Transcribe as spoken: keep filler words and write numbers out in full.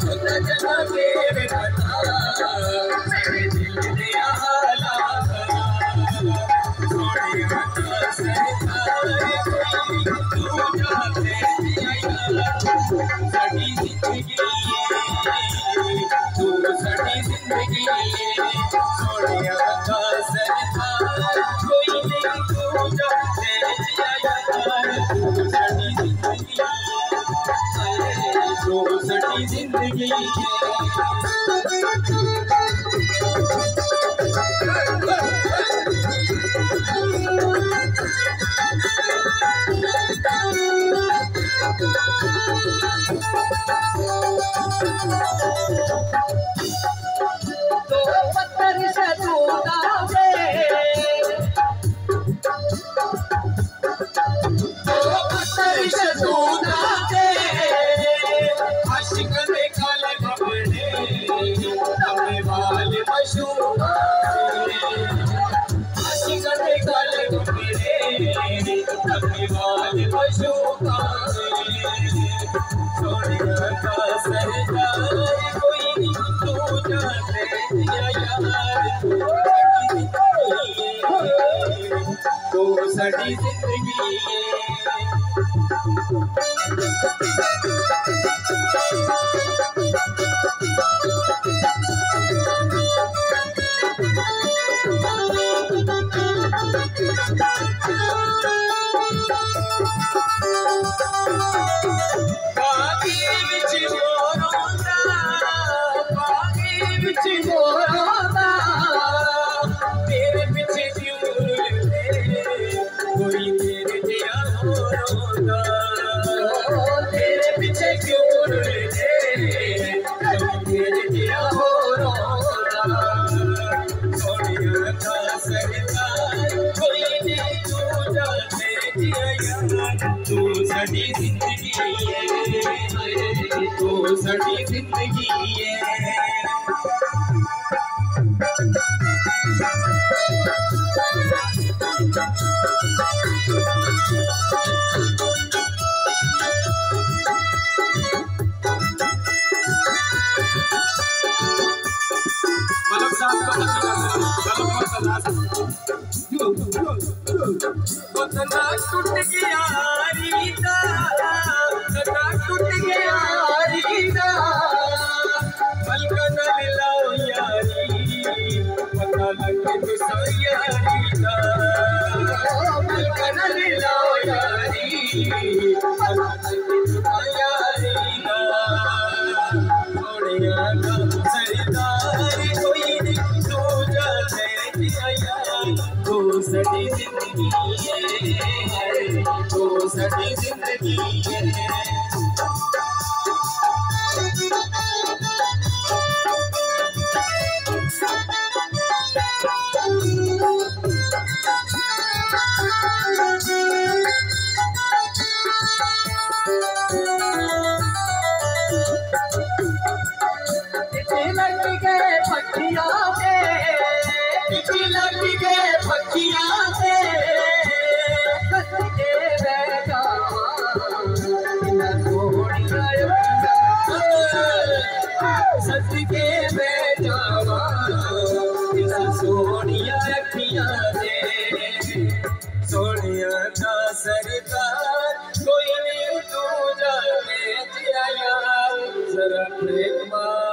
जना मेरे बता मेरे दिल दिया हाला सोने का सरकार कोई तू जाते दिया साडी जिंदगी तू साडी जिंदगी सोने का सरकार कोई नहीं तू जाते दिया तू साडी जिंदगी तू साडी जिंदगी तो पत्थर से टूटा से तो पत्थर से टूटा से आशिक ने काले कपड़े अपने बाल मशहूर आशिक ने काले कपड़े अपने बाल मशहूर सोने का सरकार कोई नहीं तू जाते दिया यार तू साडी जिंदगी तेरे पीछे क्यों कोई तेरे दिया हो रोंदा तेरे पीछे क्यों तेरे दिया हो रोंदा सोनिया का सरकार कोई नहीं तू जाते दिया यार तू साडी जिंदगी है तू साडी जिंदगी है मतलब साथ को बतना टूट गया रीता बतना टूट गया रीता पलकन मिलाओ यारी पता लगे तो यारी दा पलकन मिलाओ यारी पता लगे तो यारी दा सोनिया का सरदार कोई नहीं तू जाते दिया यार तू साडी जिंदगी है तू साडी जिंदगी है सोनिया अखियां दे सोनिया का सरकार कोई नहीं तू जाने दिया यार जरा प्रेम